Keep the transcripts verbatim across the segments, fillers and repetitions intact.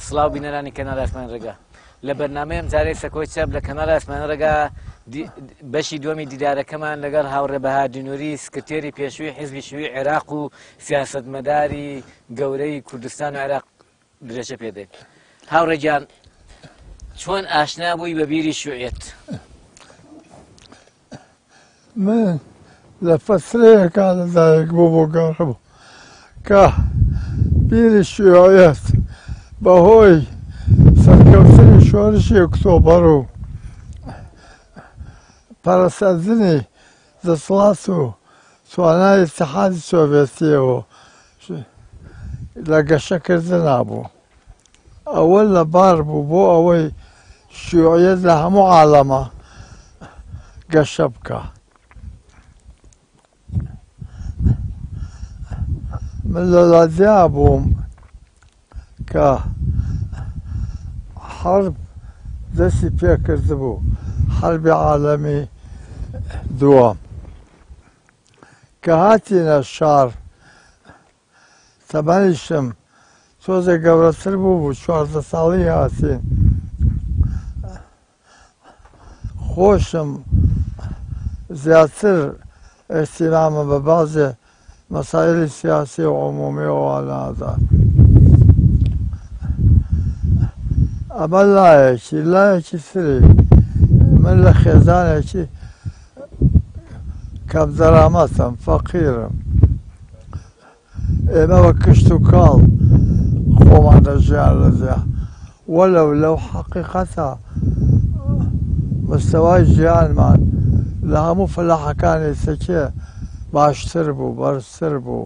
سڵاو بینەرانی کەناڵ ئاسمان ڕێگا لە بەرنامەیەم جارێک سەکۆی چەپ لە کەناڵ ئاسمان ڕێگا بەشی دووەمی دیدارەکەمان لەگەڵ هاوڕێ بەهادی نووری سکرتێری پێشووی حیزبی شووی عێراق و سیاسەتمەداری گەورەی کوردستان و عێراق درێژە پێدێت. هاوڕێگیان چۆن ئاشنا بووی بە بیری شیوعیەت؟ من لە فەسرەیەکە لەدایک بوو بۆ گەڕبوو کە بیری شیوعیەت بەهۆی سەرکەوتنی شۆڕشی ئۆکتۆبەر و پەرەسەندنی دەسەڵات و توانای ئیتیحادی سۆڤێتیەوە لە گەشەکردنا بوو. ئەوە لەبار بوو بۆ ئەوەی شیوعیەت لە هەموو عالەمە گەشە بکە. من لەلا دیا بووم کە حرب دەستی پێکرد بوو، حربی عالەمی دووەم کە هاتینە شار. تەمەنیشم تۆزێ گەورەتر بوو بوو، چواردە ساڵی هاتین. خۆشم زیاتر ئێحتیمامە بە بازێ مەسایلی سیاسی و عمومیەوە نادا. ئەمە لایەکی لایەکی تری من لە خێزانێکی کەم دەرامەتم، فەقیرم. ئێمە بە کشت و کاڵ خۆمان دەژیان لەجیا وەلەو لەو حەقیقەتە مستەوای ژیانمان لە هەموو فەلاحەکانی سەکێ باشتر بوو، بەرزتر بوو.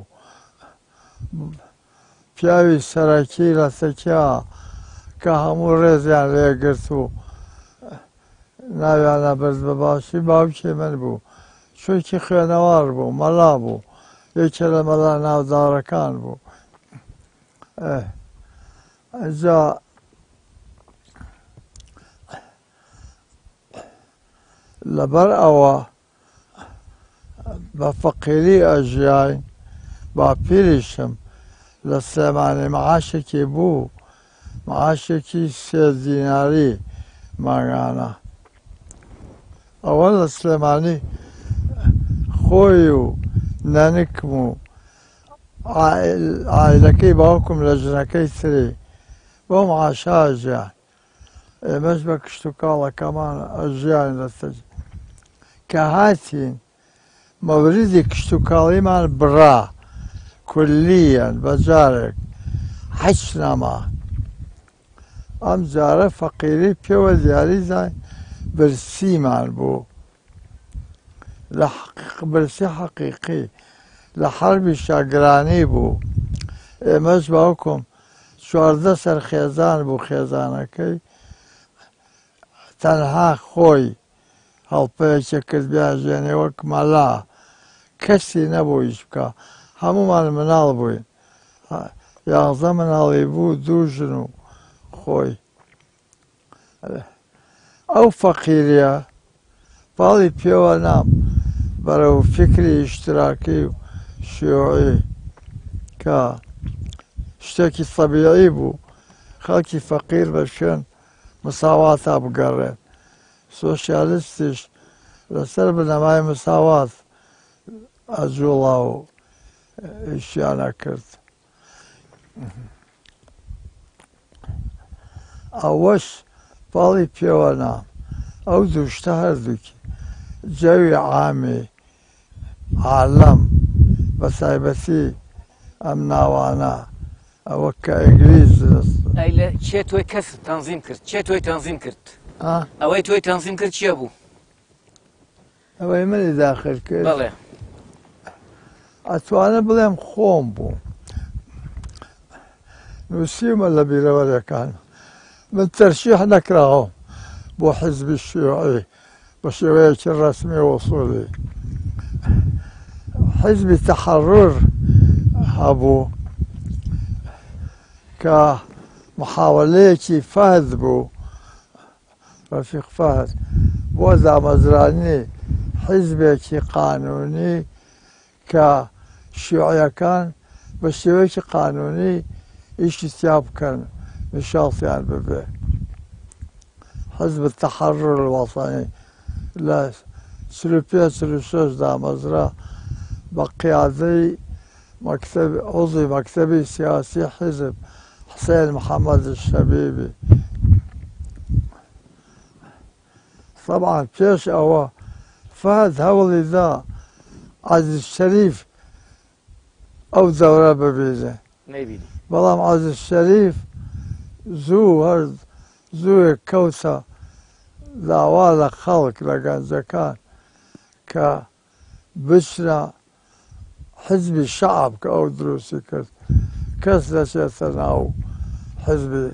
پیاوی سەرەکی لە سەکیا کە هەموو ڕێزیان لێگرت و ناویانە برد بە باشی باوکی من بوو. شوێکی خوێنەوار بوو، مەلا بوو، یەکێ لە مەلا ناودارەکان بوو. ئەجا لەبەر ئەوە بە فەقیری ئەژیاین. با پیریشم لە سلێمانی مەعاشێکی بوو، مەعاشێکی سێ دیناری ماگانە. ئەوە لە سلێمانی خۆی و نەنکم و عایلەکەی باوکم لە ژنەکەی تری بۆ مەعاشا ئەژیان. ئێمەش بە کشت و کاڵەکەمان ئەژیان لەسەر کە هاتین مەوریدی کشت و کاڵیمان بڕا کولیەن بەجارێک هیچ نەما. ئەم جارە فەقیری پێوە دیاری زای برسیمان بوو، لە برسی حەقیقی لە حەربی شاگرانی بوو. ئێمەش باوکم چواردە سەر خێزان بوو، خێزانەکەی تەنها خۆی هەڵپەیەکێ کرد بیاژێنێ وەک مەلا، کەسی نەبوو هیچ بکە. هەموومان مناڵ بووین، یازدە مناڵی بوو، دوو ژن و خۆی. ئەو فەقیریە پاڵی پێوە نام بەرەو فکری ئیشتراکی و شیوعی کە شتێکی تەبیعی بوو خەڵکی فەقیر بە شوێن مساواتا بگەڕێن. سۆشیالیستیش لەسەر بنەمای مساوات ئەجوڵا و ئیشیانە کرد. ئەوەش پاڵی پێوە نام. ئەو دوو شتە هەردووکی جەوی عامی عالەم بە تایبەتی ئەم ناوانە ئەوە کە ئینگلیز چێ تۆی کەس تەنزیم کرد؟ چێ تۆی تەنزیم کرد؟ ئەوەی تۆی تەنزیم کرد چییە بوو؟ ئەوەی منی داخل کرد؟ بەڵێ ئەتوانە بڵێم خۆم بوو. نووسیمە لە بیرەوەریەکان من تەرشیح نەکراوە بۆ حیزبی شیوعی بە شێوەیەکی ڕەسمی وەسووڵی. حیزبی تەحەڕڕ هەبوو کە محاوەلەیەکی فەهد بوو، ڕەفیق فەهد، بۆ دامەزرانی حیزبێکی قانونی کە شیوعیەکان بە شێوەیەکی قانونی ئیشی تیا بکەن نشاطيان ببي حزب التحرر الوطني لا سلوبيا سلوشوش دا مزرعة بقيادي مكتب عضو مكتبي سياسي حزب حسين محمد الشبيبي. طبعا بيش أوا فهد هولي ذا عزيز الشريف أو دورة ببيزة نبيني بلام عزيز الشريف زو هرد زو كوتا دعوة خلق لكان زكان كبشرة حزب الشعب كأو دروسي كرت كسلة شيطان حزب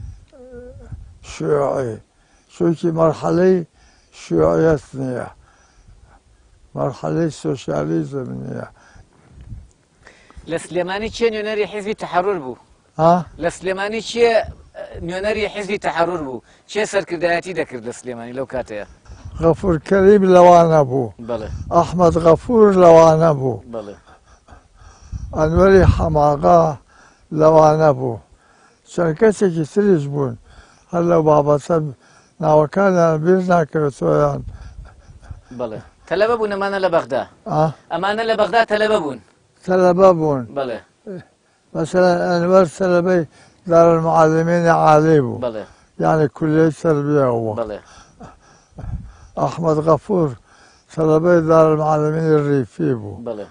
شيوعي شوكي مرحلة شيوعية ثانية مرحلة سوشياليزم نية. لسليماني چه نيونري حزب التحرر بو؟ ها؟ لسليماني چه نيونري حزب التحرر بو؟ چه سركردایەتی دەکرد لسليماني لو كاتەیە؟ غفور كريم لوانا بو. بله. أحمد غفور لوانا بو. بله. أنوري حماقة لوانا بو. شركتي كتريش بون. هلا بابا سب ناوكان بيرنا كرتويان. بله. تلبه بون أمانة لبغداد. أه؟ أمانة لبغداد تلبه بون. تلبه بون. بله. مثلا أنور تلبي دار المعلمين عالي بو. بله. يعني كلية تربية هو. بله. أحمد غفور تلبي دار المعلمين الريفي بو. بله.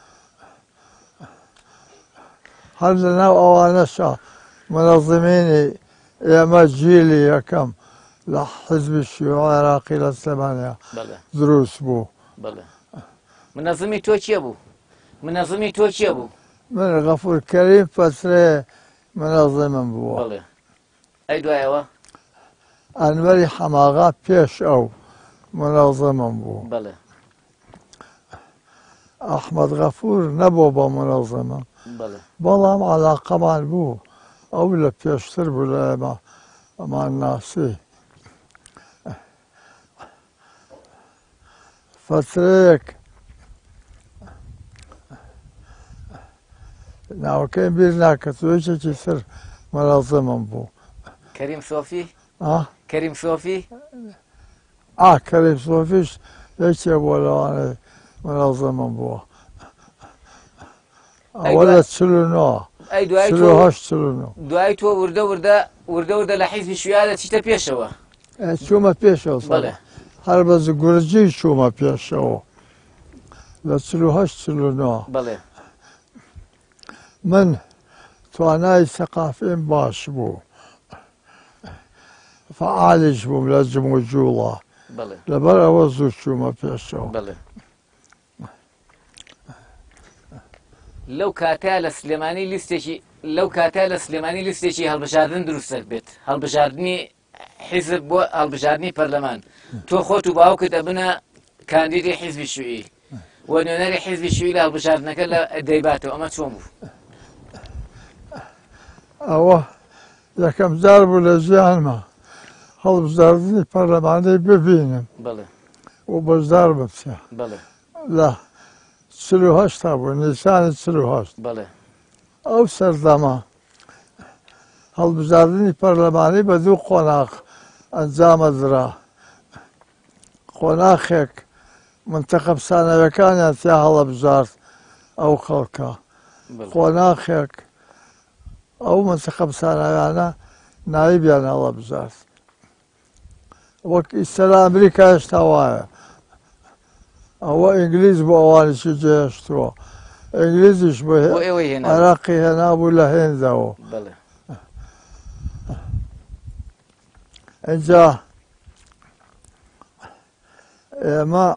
هل لنا أوانشا منظمين يا مجيلي يا كم لحزب الشيوعي العراقي للثمانية. بله. دروس بو. بله. منظمي تو چیه بو؟ منظمي تو چیه بو؟ من غفور كريم فترة منظم بو. بله. أي دعاء أنوري حماقة بيش أو منظم بو. بله. أحمد غفور نبو بمنظمة. بله. بلام على قمان بو أو لا بيشتر بلا ما مع الناسي. فتريك ناو كان بيرنا كتويش كسر منظم بو. كريم صوفي؟ اه كريم صوفي؟ اه كريم صوفيش ليش يبغى انا منظم بو. ولا تسلونو أي دعاء تو سلوهاش تسلونو دعاء تو ورده ورده ورده ورده لحزب الشيوعي تشتا بيشوا. شو ما بيشوا بله. هر باز گرجی شو ما بيشوا لا تسلوهاش تسلونو. بله. من توانای ثقافين باش بو فعالج بو لازم وجولا. بله. لبرا وزو شو ما بيشوا. بله. لو كاتا لسليماني ليستشي لو كاتا لسليماني ليستشي هالبشاردن دروست بيت هالبشاردني حزب بو هالبشاردني برلمان تو خوتو باوكت ابنا كانديدي حزب الشيوعي ونونري حزب الشيوعي هالبشاردن كلا ديباتو اما تشومو اوه يكم زاربو لجيانما هالبشاردني برلماني ببينم. بله. وبزار بسيا. بله. لا سلوهاش تابو نيسان سلوهاش. بله. او سردما هالبزاردني برلماني بدو قناق انزام ذرا قناخك منتخب سنة كان ينتهي هالبزارد او خلقا. قناخك او منتخب سنة يعني نايب يعني هالبزارد وك السنة امريكا اشتوايا هو انجليز بو اواني شي جيشتوا انجليزي شبه عراقي هنا ولا هين ذو. بله. انجا ما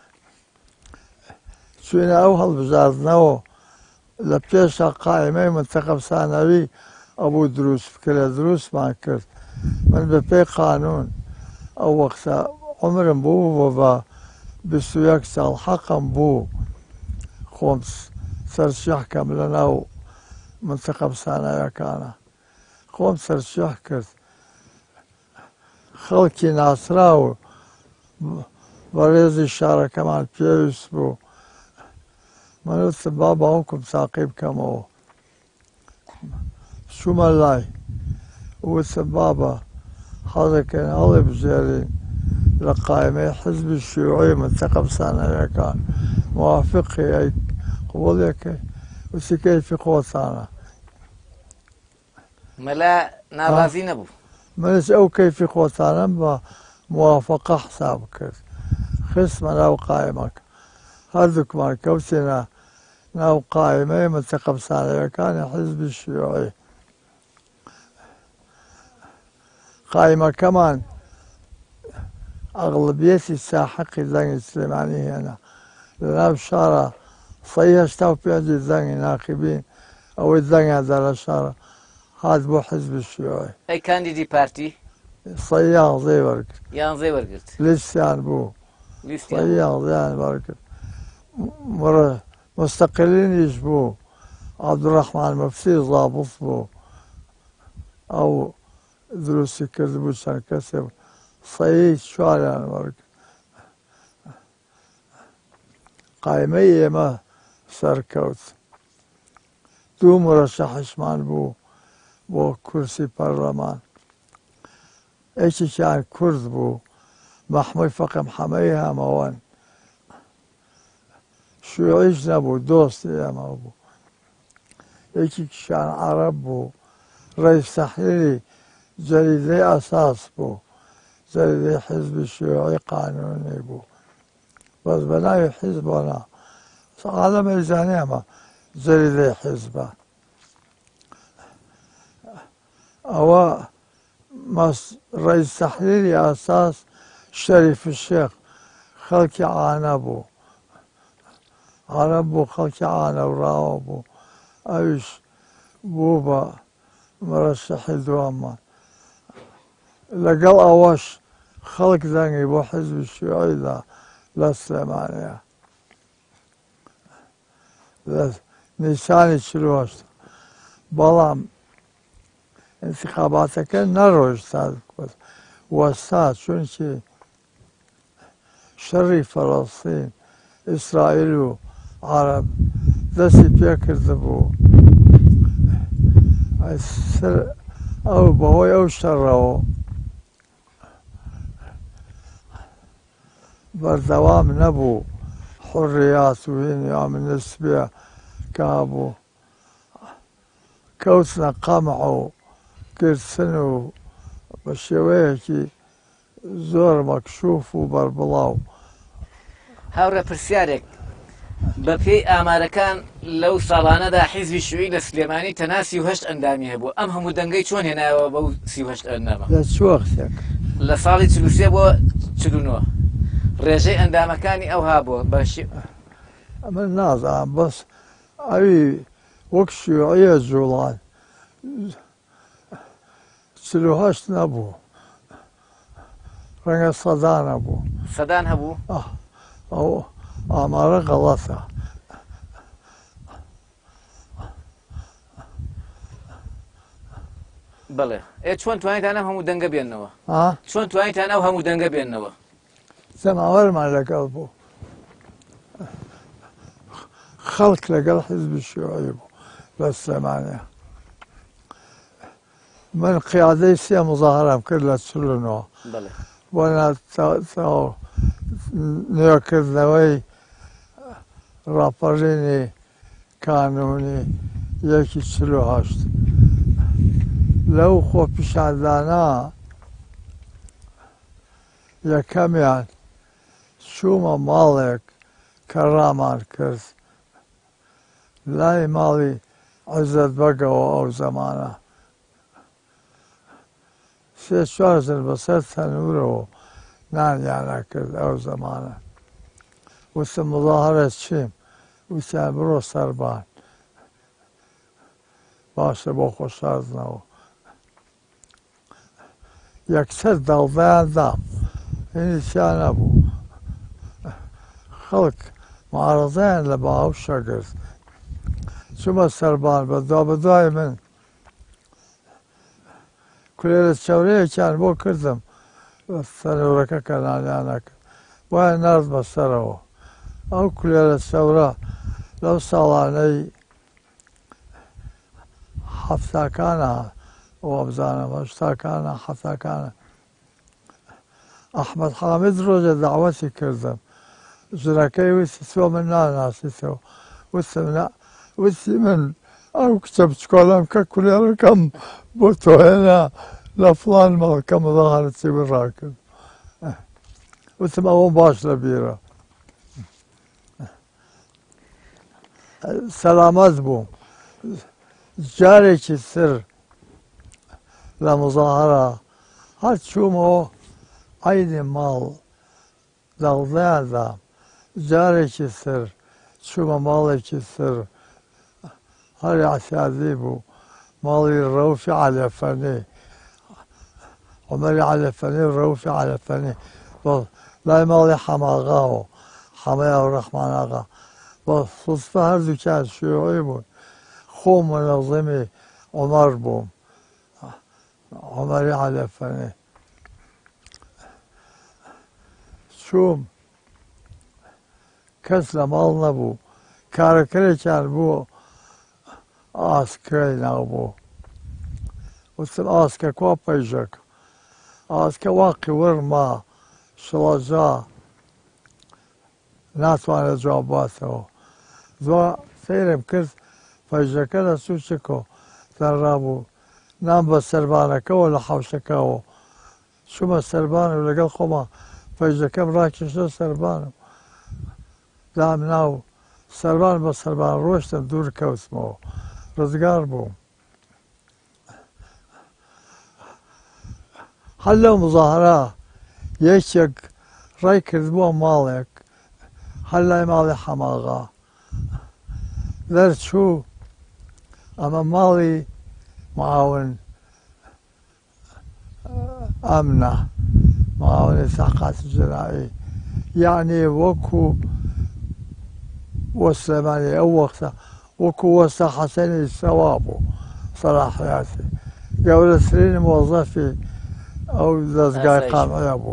شوينا او هالبزاردنا لبيش قائمة منتخب ثانوي ابو دروس فكرة دروس ما كرت من ببي قانون او وقتا عمر بو وبا بسوياك سال حقا بو خمس ترشيح كاملنا و منتخب ثانوي كان خمس ترشيح كرت خلقي ناصراو بريز الشارع كمان بيوس بو منوت بابا هوكم ساقيب كمو شو ملاي وسبابة حركة أغلب جارين لقائمة حزب الشيوعي منتخب سنة كان موافقي أي قبولك وسكي في قوتانا ملا ناڕازی نەبوو منش أو كيف قوتانا موافقة حسابك خصم ناو قائمك هذوك ما كوتنا ناو قائمة منتخب سنة كان حزب الشيوعي قائمة كمان أغلبية الساحق الزنج السليماني هنا لنا بشارة صيش تو بيجي الزنج ناخبين أو الزنج هذا الشارة هذا بو حزب الشيوعي أي كانديدي بارتي صياغ زي بركت يان زي ورقرت لسان بو لیستیان صياغ زي بركت مرة مستقلين يشبو عبد الرحمن مفتي ضابط بو أو دروسي كذبو شان كسب صيد شوارع بركت قائمية ما سركوت دو مرشح عثمان بو بو كرسي برلمان ايش كان كرد بو محمود فقم حميها موان شيوعيش نبو دوست يا ما بو ايش كان عرب بو رئيس تحريري جريدة أساس بو جريدة حزب الشيوعي قانوني بو بس بناي حزبنا على ميزانية ما جريدة حزبه أو مس رئيس تحريري أساس شريف الشيخ خلق عانبو عانبو خلق عانب راوبو أيش بوبا مرشح دوما لقل أوش خلق ذنقي بو حزب الشيوعي لا لا سليمانية لا نيساني شلوش بلام انتخاباتك نروج صادق بس وسط شونشي شري فلسطين إسرائيل وعرب دسي بيكر دبو أو بهوي أو شرو بردوام نبو حريات وين يوم النسبية كابو كوتنا قمعوا كرسنو بشويكي زور مكشوف وبربلاو هاورە پرسیارێک بە پێی ئامارەکان لەو ساڵانەدا حیزبی شووی لە سلێمانی تەنها سی و هەشت ئەندامی هەبوو ئەم هەموو دەنگەی چۆن هێنایەوە بەو سی و هەشت ئەندامە لە چ وەختێک لە ساڵی چل و سێ بۆ چل و نۆ ڕێژەی ئەندامەکانی ئەو هابووە بەشی من نازانم بەس ئەوی وەک شیوعیە جوڵان چل و هەشت نەبوو ڕەنگە سەدان نەبوو سەدان هەبوو ئەو ئامارە غەڵەتە بەڵێ ئێ چۆن توانیتان ئەم هەموو دەنگە بێننەوە چۆن توانیتان ئەو هەموو دەنگە بێننەوە زەماوەرمان لەگەڵ بوو خەڵک لەگەڵ حیزبی شیوعی بوو لە سلێمانیە من قیادەی سێ مزاهرەم کرد لە چل و نۆ بۆ نوێکردنەوەی ڕاپەڕینی کانونی یەکی چل و هەشت لەو خۆپیشاندانە یەکەمیان چوومە ماڵێک کە ڕامان کرد لای ماڵی عزت بەگەوە ئەو زەمانە سێ چوارزن بەسەر تەنورەوە نانیانە کرد ئەو زەمانە وتم مزاهرەت چیم وتیان بڕۆ سەربان باشە بۆ خۆشحاردنەوە یەکسەر دەڵدایان دام هیچیان نەبوو خەڵک معارەزەیان لە باوشە کرد چوومە سەربان بەدوا بەدوای من کولێرە چەورەیەکیان بۆ کردم سەرۆرەکە کە نانیانە کرد وایە ناردمە سەرەوە ئەو کولێرە چەورە لەو ساڵانەی حەفتاکانە وابزانم اشتاکانە حەتاکانە ئەحمەد حامید ڕۆژە داواتی کردم ژنەکەی وتی تۆ من ناناسیتەوە وتم نا وتی من ئەو کچە بچکۆڵەم کە کولێڕەکەم بۆ تۆ هێنا لە فڵان مەڵکە مزاحەرەتی من ڕاکرد وتم ئەوە باش لە بیرە سەلامەت بووم جارێکی تر لە مزاحەرە هەر چوومەوە عەینی ماڵ دەڵدەیاندا جارێکی تر چوومە ماڵێکی تر هەر ئەحتیاجی بوو ماڵی ڕەوفی عەلەفەنی عومەری عەلەفەنی و ڕەوفی عەلەفەنی لای ماڵی حەماغاوە حەمەی ئەوڕەحمان ئاغا بە سوسفە هەردووکیان شیوعی بوون خۆم مەنەظمی عومەر بووم عومەری عەلەفەنی چووم کەس لە ماڵ نەبوو کارەکەرێکیان بوو ئاسکەی ناو بوو وتم ئاسکە کوا پەیژەکە ئاسکە واقی ورما شڵەجا ناتوانێت جواب باتەوە دوا سەیرم کرد پەیژەکە لە سوچکۆ دەڕابوو نام بە سەربانەکەەوە لە حەوشەکەەوە چوومە سەربان و لەگەڵ خۆمە پەیژەکەم ڕاکێشە سەربانم دام ناو سەربان بە سەربان ڕۆشتم دوور کەوتمەوە ڕزگار بووم هەر لەو مزاحەرە یەکێک ڕای کردبووە ماڵێک هەر لای ماڵی حەماغا دەرچوو ئەمە ماڵی معاون ئەمنە معاونی تاقاتی جنایی یعنی وەکو وە سلێمانی ئەو وەختە وەکو وەستە حەسەنی سەوا بوو سەلاحیاتی گەورەترین مۆزەفی ئەو دەستگای قامەیە بوو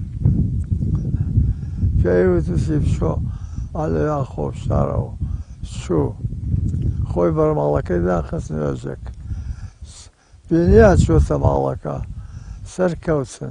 پێی وتوسی بچۆ ئالەیان خۆشدارەوە چوو خۆی بەرماڵەکەی داخست نوێژێک بینیان چۆتە ماڵەکە سەرکەوتن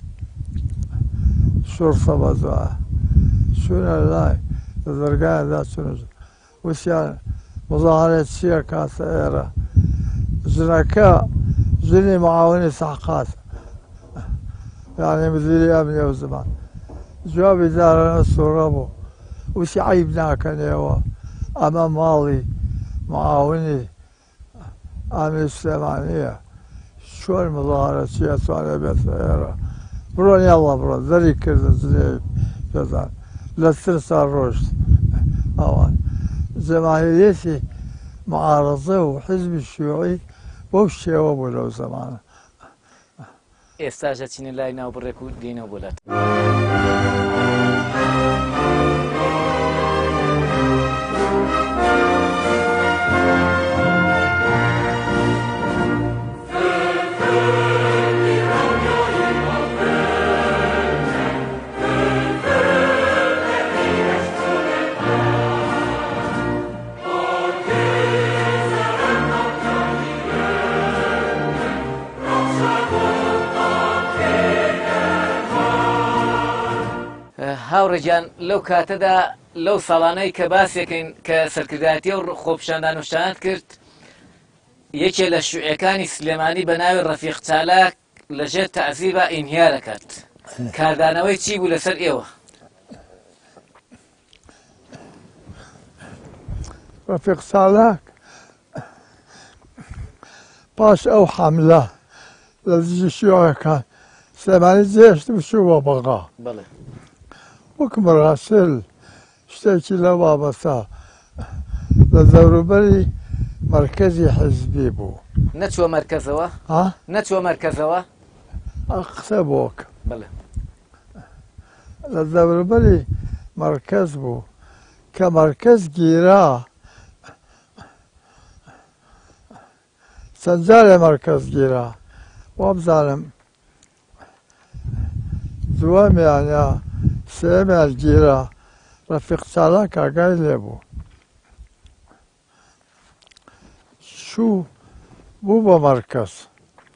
شورفە بەدوایە چوونە لای لە دەرگایەدا چونە وتیان مزاحەرەت چییە کاتە ئێرە ژنەکە ژنی معاونی تەحقیقات یعنی مدیری ئەمنی ئەو زمان جوابی دارەنە سوورە بوو وتی عەیب ناکەنێەوە ئەمە ماڵی معاونی ئەمنی سلێمانییە چۆن مزاحەرەت چییە توانێت بێتە ئێرە بڕۆن یاڵڵا بڕۆ دەری کردە جنێ پێدان لە ترسا ڕۆشت ئەوان جەماهیرێتی معارەزە و حیزبی شیوعی بەو شێوە بوو لەو زەمانە ئێستاش دەچینە لای ناوبڕێک و دێنەوە بۆلات هاوڕێجان لەو کاتەدا لەو ساڵانەی کە باسێکین کە سەرکردایەتی و خۆپیشاندان و شانات کرد یەکێ لە شوعەکانی سلێمانی بە ناوی ڕەفیق چالاک لەژێر تەعزیبە ئینهیارە کرد کاردانەوەی چی بوو لەسەر ئێوە ڕەفیق چالاک پاش ئەو حەملە لە دژی شیوعەکان سلێمانی جێشت و چووە بەغا بەڵێ وەک مەراسل شتێکی لەو بابەتە لە دەوروبەری مەرکەزی حیزبی بوو نەچووە مەرکەزەوە نەچووە مەرکەزەوە قسە بۆک بڵێ لە دەوروبەری مەرکەز بوو کە مەرکەز گیرا چەند جارێ مەرکەز گیرا وابزانم دووەمیان یا سێمیان گیرا ڕەفیق چالاک ئاگای لێ بوو چوو بوو بە مەرکەز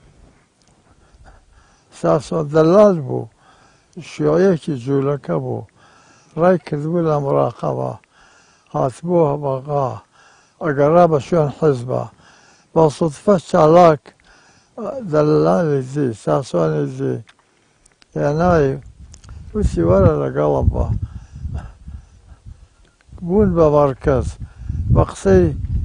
ساسۆ دەلال بوو شیوعەیەکی جوولەکە بوو ڕای کردبوو لە مراقەبە هاتبووە بەغا ئەگەڕا بە شوێن حیزبە بەسوتفە چالاک دەلالی زی ساسۆنی زی هێنایی وتی وەرە لەگەڵم بە بوون بە مەرکەز بە قسەی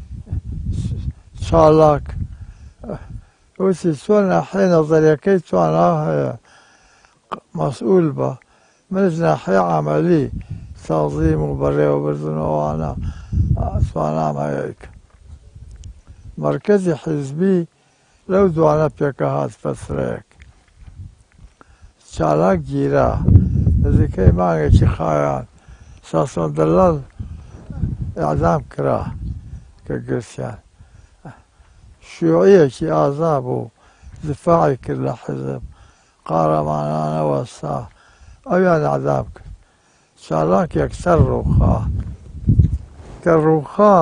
چالاک وتی چۆن ناحیە نەزەریەکەی توانە هەیە مەسئول بە منش ناحیە عەمەلی سازیم و بەڕێوەبردنەوەوانە توانام هەیەیکە مەرکەزی حیزبی لەو دوانە پێکە هات فەسرەیەک چالاک گیرا نزیکەی مانگێکی خایان ساسۆ دەلال ئیعدام کرا کە گرسیان شیوعەیەکی ئازا بوو دفاعی کرد لە حیزب قارەمانانە وەستا ئەویان ئیعدام کرد چالاک یەکسەر ڕووخا کە ڕووخا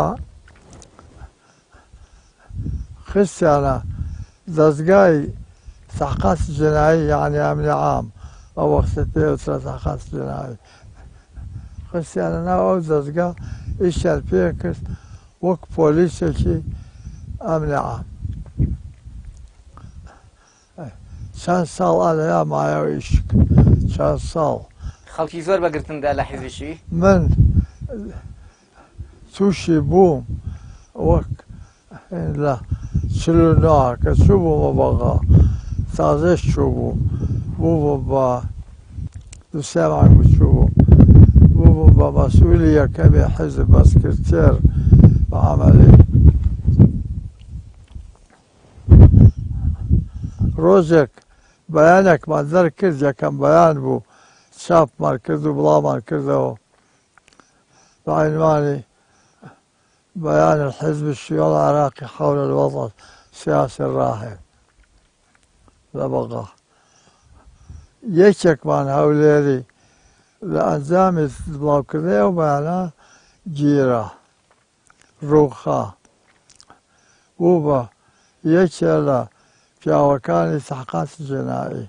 خستیانە دەستگای تحقیقاتی جنایی یعنی ئەمنی عام ئەو وەختە پێوترا تحقیقاتی جنایی خستیانە ناو ئەو دەستگا ئیشیان پێ کرد وەک پۆلیسێکی ئەمنی عام چەند ساڵ ئەلەیا مایەوە ئیش چەند ساڵ خەڵکی زۆر بەگرتندا لە حیزبی شیوی من تووشی بووم وەک لە چل و نۆ کە چوو بوومە بەغا تازەش چوو بووم بوو بە دوو سێ مانگ چوو بووم بوو بە مەسئولی یەکەمی حیزب بەسکرتێر بە عەمەلی ڕۆژێک بەیانێکمان دەرکرد یەکەم بەیان بوو چاپمان کرد و بڵاومان کردەوە بە عنوانی بيان الحزب الشيوعي العراقي حول الوضع السياسي الراهن لبقى يكشكمان هوليري لأنزام البلاوكذي وبيانا جيرة روخا وبا يكشلا پیاوەکانی تحقیقات جنایی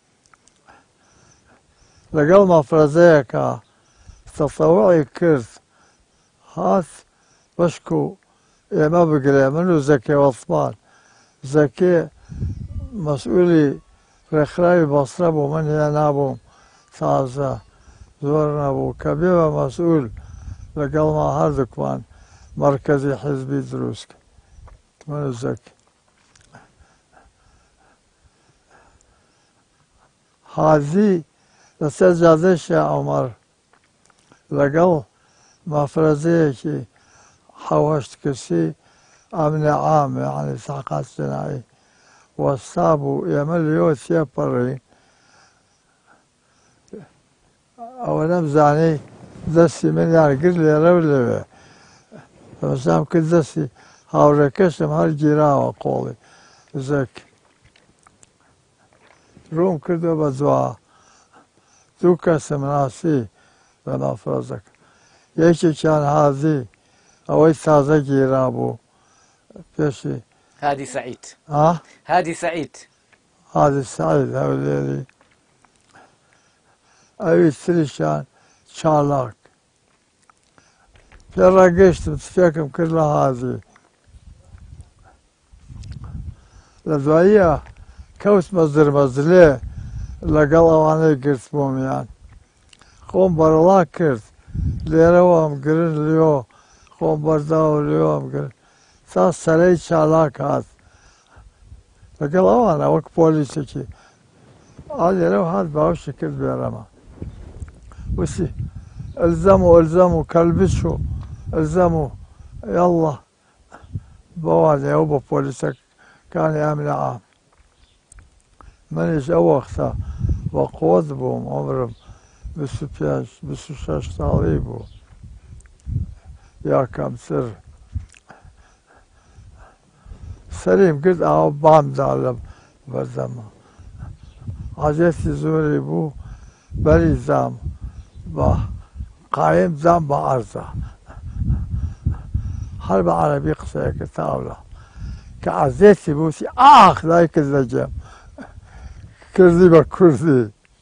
لەگەڵ مەفرەزەیەکە تەتەووعی کرد هات بەشک و ئێمە بگرێ من و زەکێ عوسمان زەکێ مەسئولی ڕێکخراوی بەسرە بوو من هێنا بووم تازە زۆر نەبوو کە بێوە مەسئول لەگەڵما هەردووکمان مەرکەزی حیزبی دروست کرد من و زەکێ حاجی لەسەر جادەی شێخ عومەر لەگەڵ مەفرەزەیەکی حەو هەشت کەسی ئەمنی عام یعنی تحقیقات جنایی وەستا بوو ئێمە لێوە تێپەڕین ئەوە نەمزانی دەستی منیان گرت لێرە و لەوێ دەمەسام کرد دەستی هاوڕێکەشم هەر گیراوە قۆڵی زەک ڕووم کردو بە جوا دوو کەسم ناسی لە مەفرەزەکە یەکێکیان حاجی ئەوەی تازە گیرا بوو پێشی هادی سەعید هادی سەعید هادی سەعید هەولێری ئەوی تریشیان چالاک پێڕاگەیشتم تفێکم کرد لە حاجی لە دواییە کەوتمە زرمەزلێ لەگەڵ ئەوانەی گرتبوومیان خۆم بەرەڵا کرد لێرەوەم گرن لێۆ خۆم بەرداوە لێوەم گرن تا سەرەی چالاک هات لەگەڵ ئەوانە وەک پۆلیسێکی ئا لێرەوە هات باوشی کرد بێرەمە وسی ئەلزەم و ئەلزەم و کەلبچ و ئەلزەم و یەڵڵا بەوانێ ئەو بە پۆلیسەکانی ئەمنی عام منیش ئەو وەختە بە قووەت بووم عومرم بیست و پێنج بیست و شەش ساڵی بوو یا کەمتر سەریم کرد ئاوا بامدا لە بەردەمە عەجێتی زۆری بوو بەری زام بە قایم زام بە عەرزە هەر بە عەرەبی قسەیەکە تاوڵە کە عەزێتی بووسی ئاخ دای کرد لە جێم کردی بە کوردی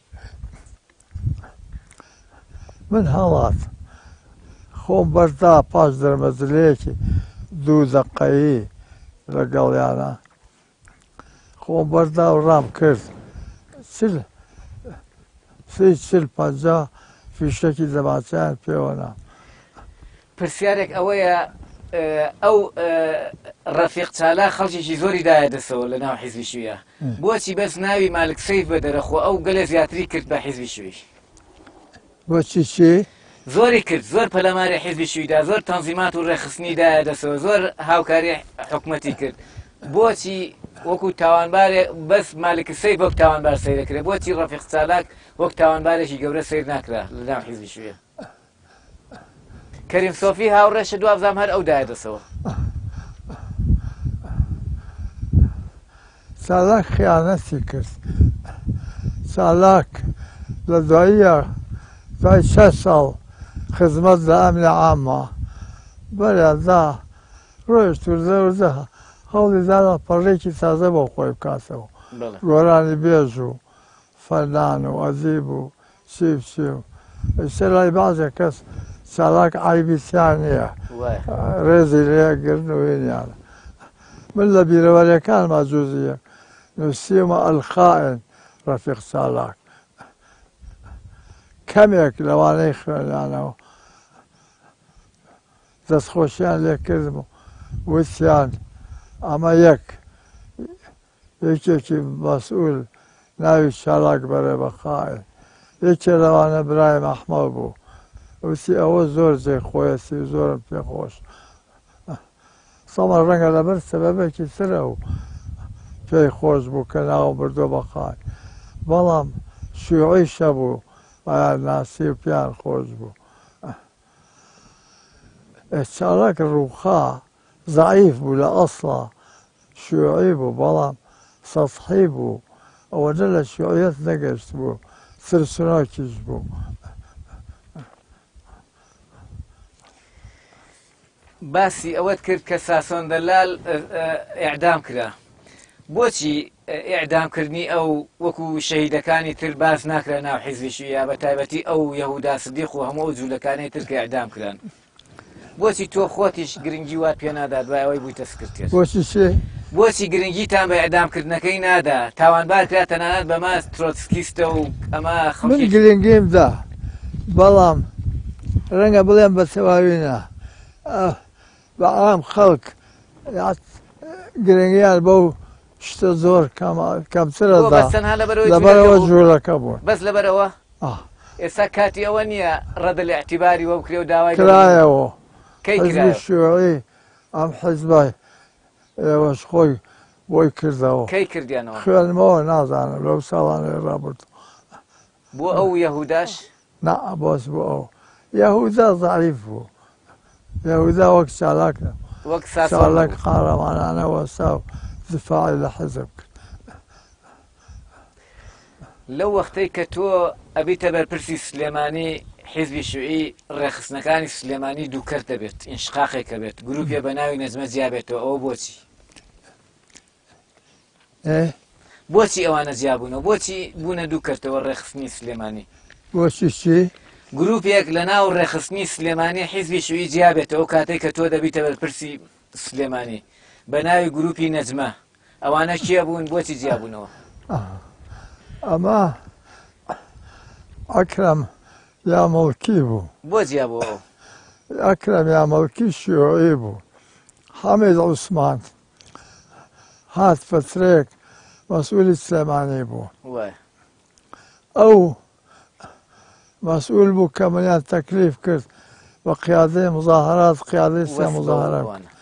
من هەڵات خۆم بەردا پاش دەرمەزلەیەکی دوو دەقەیی لەگەڵیانە خۆم بەردا و ڕام کرد چل سی چل پەنجا فیشەکی دەماچیان پێوەنا پرسیارێک ئەوەیە ئەو ڕەفیق چالا خەڵکێکی زۆری دایە دەسەوە لە ناو حیزبی شوویە بۆچی بەس ناوی مالک سەیف بە دەرەخۆ ئەو گەلە زیاتری کرد بە حیزبی شووی بۆچی چی؟ زۆری کرد زۆر پەلەماری حیزبی شوویدا زۆر تەنزیمات و ڕێخستنی دایە دەسەوە زۆر هاوکاری حکوومەتی کرد بۆچی وەکو تاوانبارێ بەس مالک سەیف وەک تاوانبار سەیر دەکرێت بۆچی ڕەفیق چالاک وەک تاوانبارێکی گەورە سەیر ناکرا لە ناو حیزبی شوویە کەریم سۆفی هاوڕێشە دوابزام هەر ئەو دایە دەسەوە چالاک خیانەتی کرد چالاک لە دواییە دوای شەش ساڵ خزمەت لە ئەمنی عامە بەرەدا ڕۆیشت وردە وردە هەوڵی دادا پەڕێکی تازە بۆ خۆی بکاتەوە گۆرانی بێژ و فەرنان و ئەزیب و چی چی و ئێستا لای بەعزێ کەس چالاک عایبیتیان نییە ڕێزی لێگرن و وێنیانە من لە بیرەوەریەکانما جوزیە نووسیمە ئەلخائن ڕەفیق چالاک کەمێک لەوانەی خوێنیانەوە دەستخۆشییان لێ کردم و وتیان ئەمە یەک یەکێکی مەسئول ناوی چالاک بەرێ بە خائن یەکێ لەوانە برای مەحمەد بوو وتی ئەوە زۆر جێ خۆیەتی زۆرم پێخۆش سەمە ڕەنگە لەبەر سەبەبێکی ترە و پێی خۆش بوو کە ناو بردۆ بە خائن بەڵام شیوعیشە بوو بەیان ناسی و پیان خۆش بوو چالاک ڕووخا زعیف بوو لە ئەسڵا شیوعی بوو بەڵام سەسحی بوو ئەوەنە لە شیوعیەت نەگەشت بوو سرسنۆکیش بوو باسی ئەوەت کرد کە ساسۆن دەلال ئیعدام کرا بۆچی ئیعدامکردنی ئەو وەکو شەهیدەکانی تر باس ناکرا ناو حیزبی شوویە بە تایبەتی ئەو یەهودا سدیق و هەموو ئەو جوولەکانی تر کە ئیعدام کران بۆچی تۆ خۆتیش گرنگی وات پێ نادا دوای ئەوەی بوویتە سکرتێر بۆچی چێ؟ بۆچی گرنگیتان بە ئیعدامکردنەکەی نادا تاوانبار کرا تەنانەت بە ماس ترۆتسکیستە و ئەمە من گرنگیمدا بەڵام ڕەنگە بڵێم بە تەواوینە بە عام خەڵک گرنگیان بەو شتە زۆر کەمترەدا لەبەرەوە جوولەکە بوون بەس لەبەرەوە ئێستا کاتی ئەوە نییە ڕەدە لە اعتیباری وە بکرێ و داوای کرایەوە حیزبی شیوعی ئەم حیزبای ئێوەش خۆی بۆی کردەوە کەی کردیانەوە خوێنمەوە نازانم لەو ساڵانەی ڕابرد بۆ ئەو یەهوداش نا بۆس بۆ ئەو یەهودا زعیف بوو یەهودا وەک چالاک وەک چالاک قارەمانانە وەستا و دفاعی لە حیزب کرد لەو وەختەی کە تۆ ئەبیتە بەرپرسی سلێمانی حیزبی شووعی ڕێخستنەکانی سلێمانی دووکەر دەبێت ئینشقاقێکە بێت گروپێ بە ناوی نەجمە جیابێتەوە ئەوە بۆچی بۆچی ئەوانە جیابوونەوە بۆچی بوونە دووکەرتەوە ڕێخستنی سلێمانی بۆچی چی؟ گروپێک لە ناو ڕێخستنی سلێمانی حیزبی شووعی جیابێتەوە کاتێک کە تۆ دەبیتە بەرپرسی سلێمانی بە ناوی گروپی نەجمە ئەوانە کێ بوون بۆچی جیابوونەوە ئەمە ئەکرەم یامەڵکی بوو بۆ جیابەوە ئەکرەم یامەڵکی شیوعی بوو حەمید عوسمان هات فترێک مەسئولی سلێمانی بوو ئەو مەسئول بوو کە منیان تەکلیف کرد بە قیادەی مزاهرات قیادەی سێ مزاهرە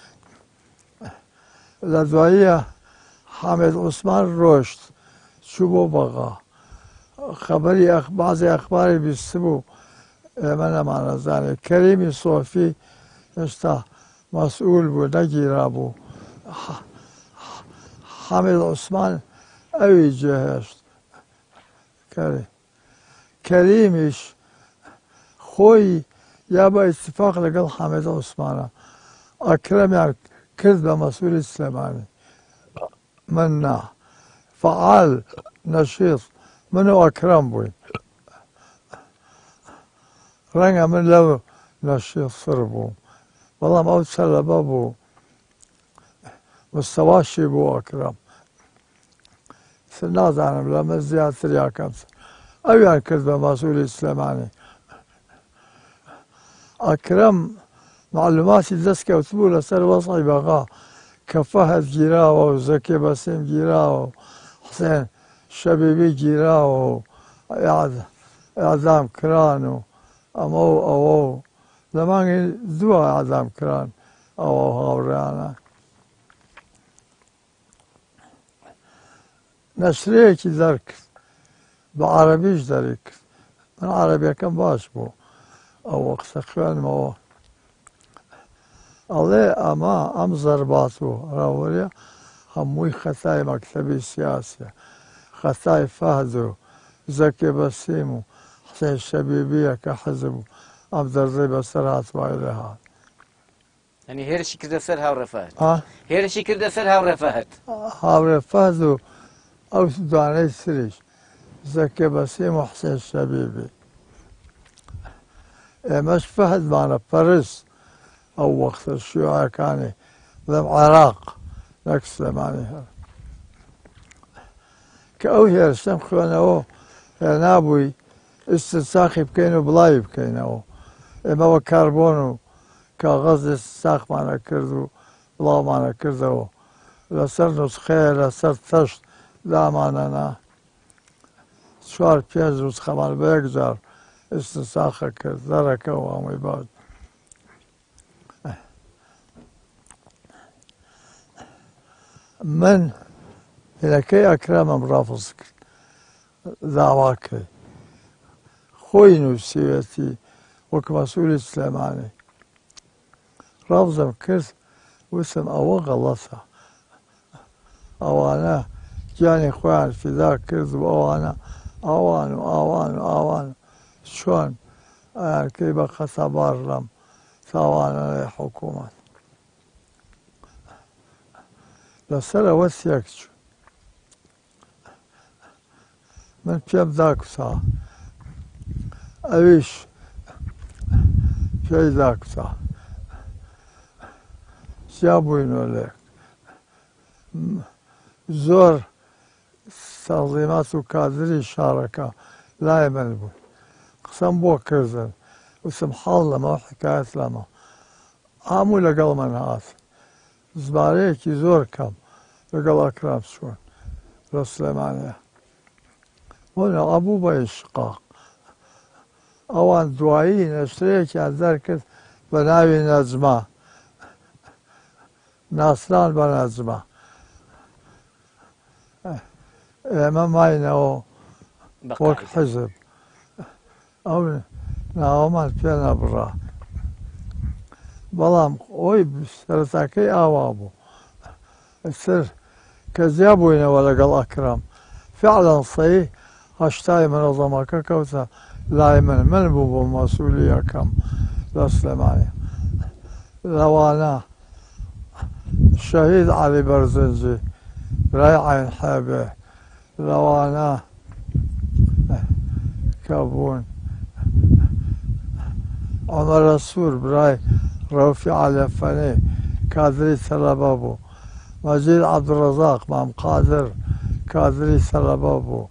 لە دواییە حەمید عوسمان ڕۆشت چوو بۆ بەغا خەبەری بازی ئەخباری بیست بوو ئێمە نەمانەزانێت کەریمی سۆفی هێشتا مەسئول بوو نەگیرا بوو حەمید عوسمان ئەوی جێهێشت کەریمیش خۆی یا بە ئیتفاق لەگەڵ حەمید عوسمانە ئەکرەمیان کرد بە مەسئولی سلێمانی من نا فعال نشيط منو أكرم بوين رنگا من لو نشيط صربو والله ما وصل بابو مستواشي بو أكرم سناز عنهم لما زيادة ريا كمس أو يعني كذبة مسؤول إسلاماني أكرم معلوماتي دسكة وتبولة سر وصعي بغا كفهد جيراو وزكي بسيم جيراو حسين شبيبي جيراو إعدام كرانو أمو أو لما دوا إعدام كران أو هاورانا نشريكي درك بعربيش درك من عربية كم باش بو أو وقت خوان مو الله أما أم ضرباتو راوريا هموي خطاي مكتبي سياسي خطاي فهدو زكي بسيمو حسين الشبيبية كحزب أم درزي بسرات وإليها يعني هيرشي كده سر هاو رفاهت ها هيرشي كده سر هاو رفاهت هاو فهدو أو سوداني سريش زكي بسيم وحسين الشبيبي مش فهد معنا باريس أو وقت الشيوعية كان ذم عراق نفس سليماني كأو هي سمخونا أو نابوي استنساخي بكينو بلاي بكينو إما هو كربونو كغاز استنساخ معنا كردو بلا معنا كردو لسر نسخة لسر تشت لا معنا شوار بينز وسخمان بيقدر استنساخ کرد درک و آمی بعد من هلکی اکرمم رافض کرد دعوا کرد خوی نوسیویتی وک مسئول اسلامانی رافضم کرد وسم او غلطه اوانا جاني خوان فدا کرد و اوانا اوان و اوان و اوان شلون كيف خطبار لم ثوانا حكومة لسلا وسيكش من بيم ذاك سا أويش في ذاك سا سيابوينو لك زور تنظيمات وكادري شاركة لا يمنبون قسم بو كرزن وسبحان الله ما حكاية لما عامو لقل من هاث زباريكي زور كم لقل أكرام شون لسليمانية هنا أبو باي الشقاق أوان دوائين اشتريكي عن ذلك بناوي نجمة ناصران بنجمة إما ماينو وك حزب أو ناومان بينا برا بلام أوي سرتاكي آوابو السر كزيابوين ولا قال أكرم فعلا صحيح هشتاي منظمة كوتا لا يمن من بو مسؤولية كم لا سليمانية لوانا الشهيد علي برزنجي راي عين حابه لوانا كابون عمر السور براي روفي على فني كادري سلبابو مجيد عبد الرزاق مام قادر كادري سلبابو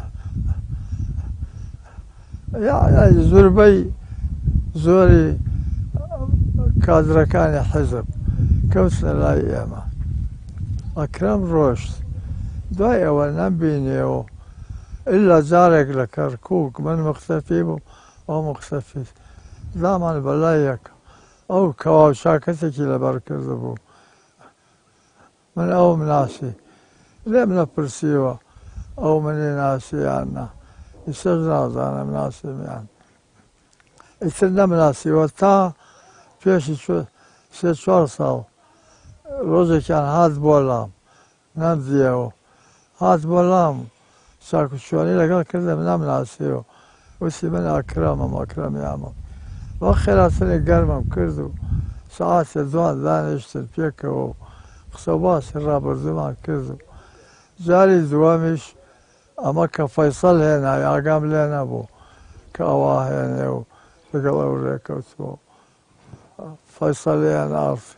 يعني زربي زوري كادر كان حزب كوسنا لا ياما أكرم روش داي أول نبينيو إلا زارك لكركوك من مختفي بو أو مختفي زمان بلايك أو كواو شاكتك لبركز بو من أو مناسي ليه من برسيوة أو من ناسي عنا يسجنا زانا مناسي يعني يسجنا مناسي وتا فيش شو ست شهر صار روزي كان هاد بولام ناديو هاد بولام ساكو شواني لقال كذا من مناسيو وسي من أكرمهم أكرم يامم وآخر سنة قرمم كردو ساعات دوان دانشتن بيكو خصوباس الرابر زمان كردو جاري دوامش ئەمە کە فەیسەڵ هێنا ئاگام لێ نەبوو کە ئەوە هێنێ و لەگەڵ ئەو ڕێکەوتەوە فەیسەڵیان ئاسی.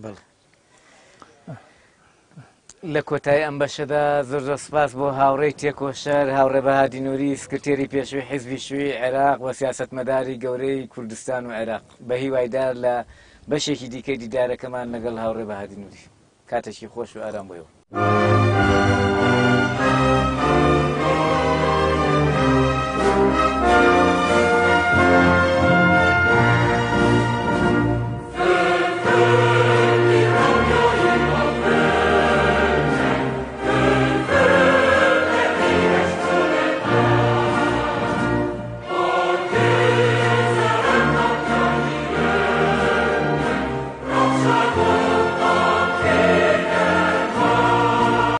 لە کۆتایی ئەم بەشەدا زۆر زۆر سپاس بۆ هاوڕێی تێکۆشەر هاوڕێ بەهادی نووری سکرتێری پێشووی حیزبی شووی عێراق و سیاسەتمەداری گەورەی کوردستان و عێراق بە هیوایدار لە بەشێکی دیکەی دیدارەکەمان لەگەڵ هاوڕێ بەهادی نووری کاتێکی خۆش و ئارام بۆیەوە.